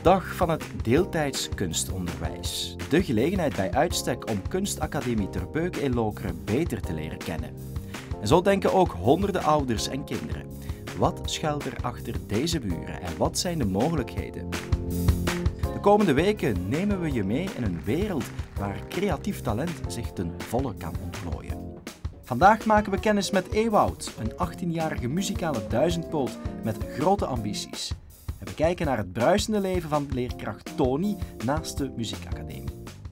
Werelddag van het deeltijds kunstonderwijs. De gelegenheid bij uitstek om Kunstacademie Ter Beuke in Lokeren beter te leren kennen. En zo denken ook honderden ouders en kinderen. Wat schuilt er achter deze muren en wat zijn de mogelijkheden? De komende weken nemen we je mee in een wereld waar creatief talent zich ten volle kan ontplooien. Vandaag maken we kennis met Ewout, een 18-jarige muzikale duizendpoot met grote ambities. En we kijken naar het bruisende leven van leerkracht Tony naast de muziekacademie.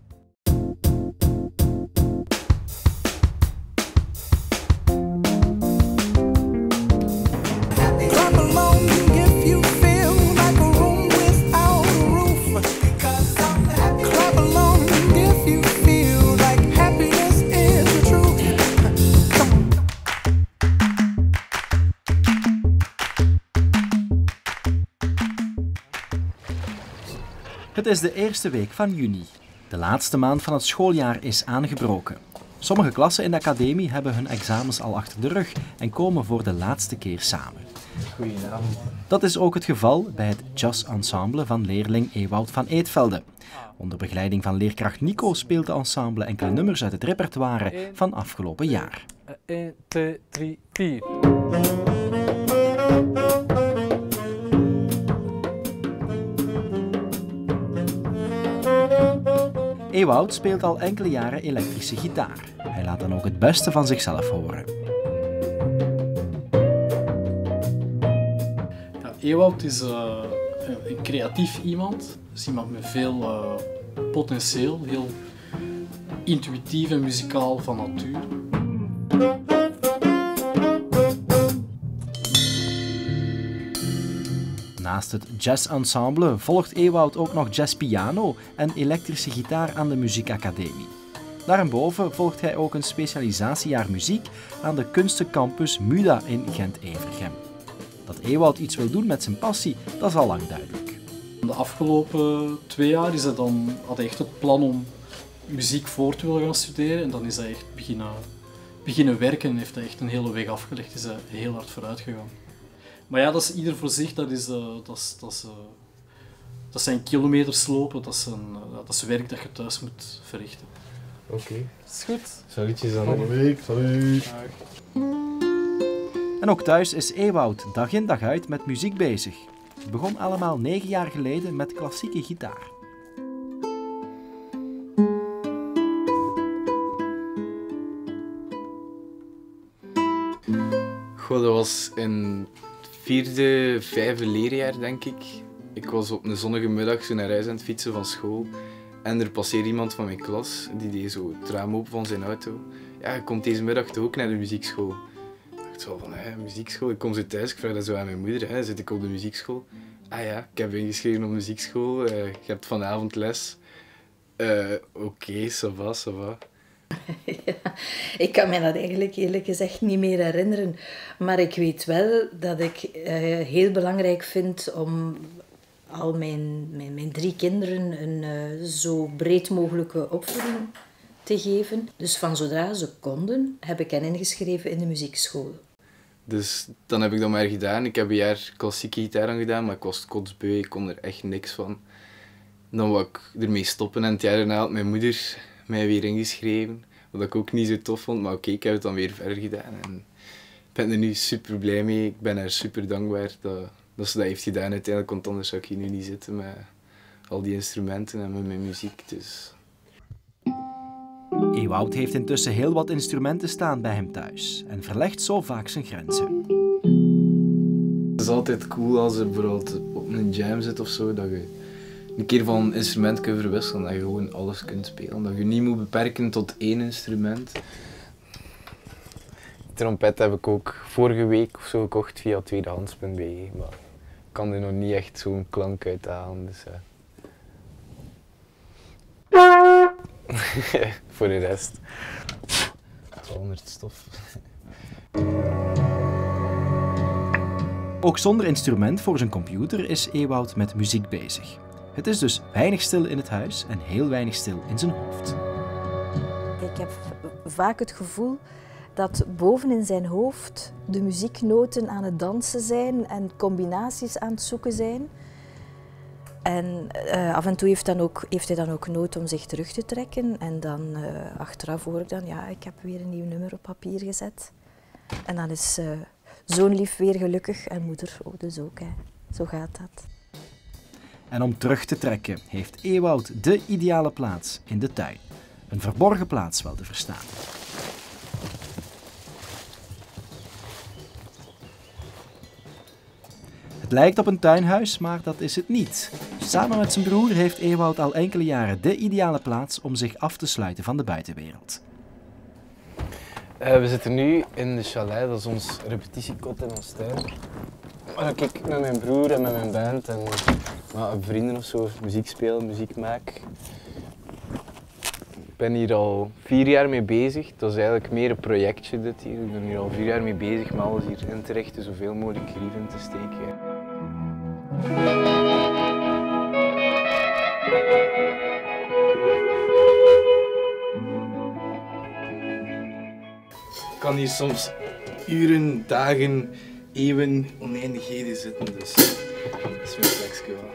Het is de eerste week van juni. De laatste maand van het schooljaar is aangebroken. Sommige klassen in de academie hebben hun examens al achter de rug en komen voor de laatste keer samen. Goedenavond. Dat is ook het geval bij het jazzensemble van leerling Ewout van Eetvelde. Onder begeleiding van leerkracht Nico speelt de ensemble enkele nummers uit het repertoire van afgelopen jaar. 1, 2, 3, 4. Ewout speelt al enkele jaren elektrische gitaar. Hij laat dan ook het beste van zichzelf horen. Ja, Ewout is een creatief iemand. Dus iemand met veel potentieel, heel intuïtief en muzikaal van natuur. Naast het jazzensemble volgt Ewout ook nog jazzpiano en elektrische gitaar aan de muziekacademie. Daarboven volgt hij ook een specialisatiejaar muziek aan de kunstencampus MUDA in Gent-Evergem. Dat Ewout iets wil doen met zijn passie, dat is al lang duidelijk. De afgelopen 2 jaar had hij echt het plan om muziek voor te willen gaan studeren en dan is hij echt beginnen werken en heeft hij echt een hele weg afgelegd, is hij heel hard vooruit gegaan. Maar ja, dat is ieder voor zich, dat zijn kilometers lopen, dat is werk dat je thuis moet verrichten. Oké. Is goed. Salutjes aan de week. Salut. En ook thuis is Ewout dag in dag uit met muziek bezig. Het begon allemaal 9 jaar geleden met klassieke gitaar. Goh, dat was in 4e, 5e leerjaar, denk ik. Ik was op een zonnige middag zo naar huis aan het fietsen van school. En er passeerde iemand van mijn klas, die deed zo het raam open van zijn auto. Ja, je komt deze middag toch ook naar de muziekschool? Ik dacht zo van, muziekschool? Ik kom zo thuis, ik vraag dat zo aan mijn moeder. Zit ik op de muziekschool? Ah ja, ik heb ingeschreven op muziekschool. Je hebt vanavond les. Oké, ça va, ça va. Ja, ik kan me dat eigenlijk eerlijk gezegd niet meer herinneren. Maar ik weet wel dat ik heel belangrijk vind om al mijn 3 kinderen een zo breed mogelijke opvoeding te geven. Dus van zodra ze konden, heb ik hen ingeschreven in de muziekschool. Dus dan heb ik dat maar gedaan. Ik heb een jaar klassieke gitaar aan gedaan, maar ik was kotsbeu, ik kon er echt niks van. Dan wou ik ermee stoppen en het jaar daarna had mijn moeder mij weer ingeschreven. Wat ik ook niet zo tof vond, maar oké, ik heb het dan weer verder gedaan. En ik ben er nu super blij mee. Ik ben haar super dankbaar dat ze dat heeft gedaan uiteindelijk, want anders zou ik hier nu niet zitten met al die instrumenten en met mijn muziek. Dus. Ewout heeft intussen heel wat instrumenten staan bij hem thuis en verlegt zo vaak zijn grenzen. Het is altijd cool als je bijvoorbeeld op een jam zit of zo, dat je een keer van instrument kunt verwisselen, dat je gewoon alles kunt spelen. Dat je niet moet beperken tot 1 instrument. Trompet heb ik ook vorige week of zo gekocht via tweedehands.be, maar ik kan er nog niet echt zo'n klank uit halen. Dus, voor de rest. 200 stof. Ook zonder instrument voor zijn computer is Ewout met muziek bezig. Het is dus weinig stil in het huis en heel weinig stil in zijn hoofd. Ik heb vaak het gevoel dat boven in zijn hoofd de muzieknoten aan het dansen zijn en combinaties aan het zoeken zijn. En af en toe heeft hij dan ook nood om zich terug te trekken. En dan achteraf hoor ik dan, ja, ik heb weer een nieuw nummer op papier gezet. En dan is zoon lief weer gelukkig en moeder dus ook. Hè. Zo gaat dat. En om terug te trekken heeft Ewout de ideale plaats in de tuin. Een verborgen plaats wel te verstaan. Het lijkt op een tuinhuis, maar dat is het niet. Samen met zijn broer heeft Ewout al enkele jaren de ideale plaats om zich af te sluiten van de buitenwereld. We zitten nu in de chalet, dat is ons repetitiekot in ons tuin. Waar ik met mijn broer en met mijn band en vrienden of zo muziek speel, muziek maak. Ik ben hier al 4 jaar mee bezig. Dat is eigenlijk meer een projectje dit hier. Ik ben hier al 4 jaar mee bezig met alles hier in te richten, zoveel mogelijk grief in te steken. Ik kan hier soms uren, dagen, eeuwen, oneindigheden zitten, dus dat is mijn plekje wel.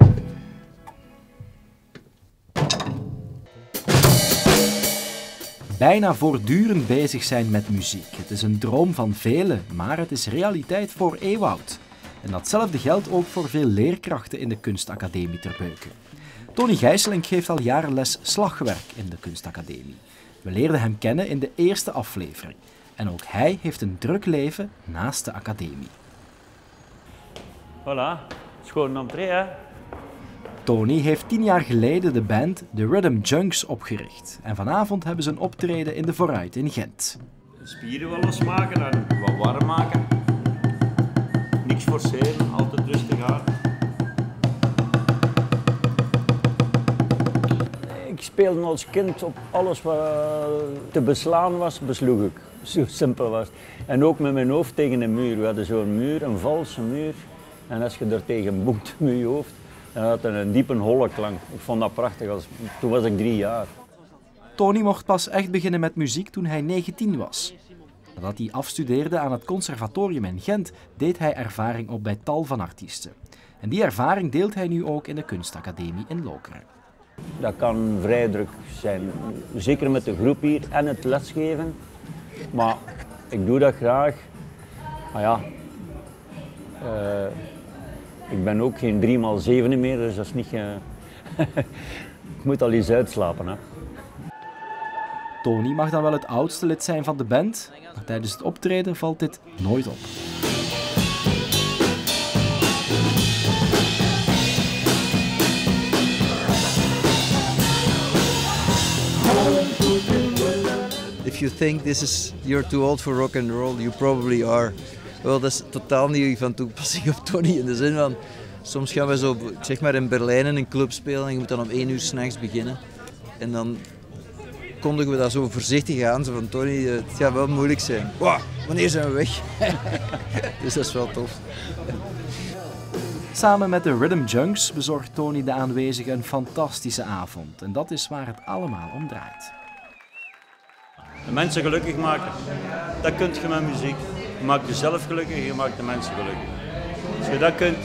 Bijna voortdurend bezig zijn met muziek. Het is een droom van velen, maar het is realiteit voor Ewout. En datzelfde geldt ook voor veel leerkrachten in de Kunstacademie Terbeuken. Tony Gijsselink geeft al jaren les slagwerk in de Kunstacademie. We leerden hem kennen in de eerste aflevering. En ook hij heeft een druk leven naast de academie. Voilà, schoon entree hè. Tony heeft 10 jaar geleden de band The Rhythm Junks opgericht. En vanavond hebben ze een optreden in de Vooruit in Gent. Spieren wel losmaken en wat warm maken. Niks forceren, altijd rustig aan. Ik speelde als kind op alles wat te beslaan was, besloeg ik. Zo simpel was het. En ook met mijn hoofd tegen een muur. We hadden zo'n muur, een valse muur. En als je er tegen boemt met je hoofd, dan had het een diepe holle klank. Ik vond dat prachtig. Toen was ik 3 jaar. Tony mocht pas echt beginnen met muziek toen hij 19 was. Nadat hij afstudeerde aan het conservatorium in Gent, deed hij ervaring op bij tal van artiesten. En die ervaring deelt hij nu ook in de Kunstacademie in Lokeren. Dat kan vrij druk zijn, zeker met de groep hier en het lesgeven. Maar ik doe dat graag. Maar ja, ik ben ook geen 3x7 meer, dus dat is niet... ik moet al eens uitslapen. Hè. Tony mag dan wel het oudste lid zijn van de band, maar tijdens het optreden valt dit nooit op. If you think you're too old for rock and roll, you probably are. Wel, dat is totaal niet van toepassing op Tony in de zin van, soms gaan we zo, zeg maar in Berlijn in een club spelen en je moet dan om 1 uur 's nachts beginnen. En dan kondigen we dat zo voorzichtig aan, zo van Tony, het gaat wel moeilijk zijn. Wow, wanneer zijn we weg? Dus dat is wel tof. Samen met de Rhythm Junks bezorgt Tony de aanwezigen een fantastische avond. En dat is waar het allemaal om draait. De mensen gelukkig maken, dat kun je met muziek. Je maakt jezelf gelukkig en je maakt de mensen gelukkig. Als je dat kunt...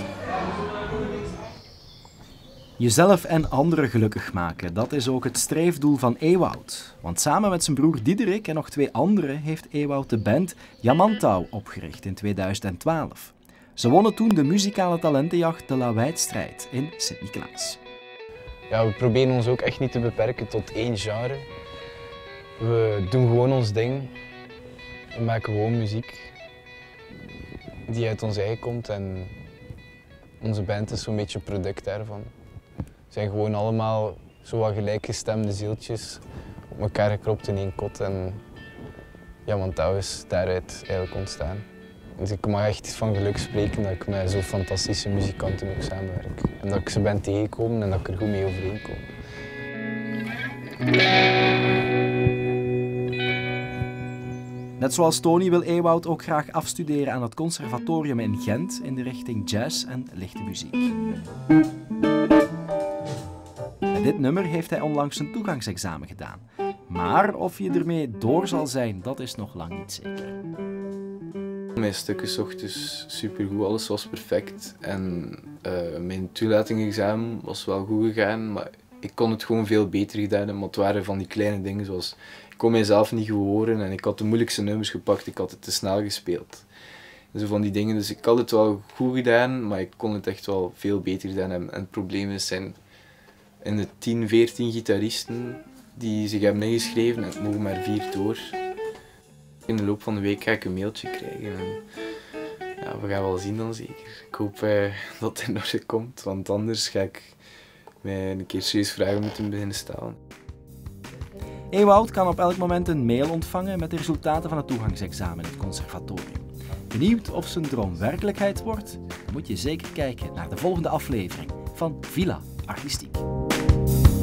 Jezelf en anderen gelukkig maken, dat is ook het streefdoel van Ewout. Want samen met zijn broer Diederik en nog 2 anderen heeft Ewout de band Jamantau opgericht in 2012. Ze wonnen toen de muzikale talentenjacht De La Wijdstrijd in Sint-Niklaas. Ja, we proberen ons ook echt niet te beperken tot 1 genre. We doen gewoon ons ding. We maken gewoon muziek die uit ons eigen komt en onze band is zo'n beetje een product daarvan. We zijn gewoon allemaal zo wat gelijkgestemde zieltjes op elkaar gekropt in 1 kot en Jamantau is daaruit eigenlijk ontstaan. Dus ik mag echt van geluk spreken dat ik met zo'n fantastische muzikanten ook samenwerk. En dat ik ze ben tegengekomen en dat ik er goed mee overeenkom. Net zoals Tony wil Ewout ook graag afstuderen aan het conservatorium in Gent in de richting jazz en lichte muziek. Met dit nummer heeft hij onlangs een toegangsexamen gedaan. Maar of je ermee door zal zijn, dat is nog lang niet zeker. Mijn stukken zocht dus supergoed, alles was perfect. En mijn toelatingsexamen was wel goed gegaan, maar ik kon het gewoon veel beter gedaan hebben. Maar het waren van die kleine dingen zoals, ik kon mijzelf niet goed horen en ik had de moeilijkste nummers gepakt, ik had het te snel gespeeld. Zo van die dingen, dus ik had het wel goed gedaan, maar ik kon het echt wel veel beter gedaan hebben. En het probleem is, zijn in de 10, 14 gitaristen die zich hebben ingeschreven en het mogen maar 4 door. In de loop van de week ga ik een mailtje krijgen en ja, we gaan wel zien dan zeker. Ik hoop dat het in orde komt, want anders ga ik mij een keer serieus vragen moeten beginnen stellen. Ewout kan op elk moment een mail ontvangen met de resultaten van het toegangsexamen in het conservatorium. Benieuwd of zijn droom werkelijkheid wordt? Dan moet je zeker kijken naar de volgende aflevering van Villa Artistiek.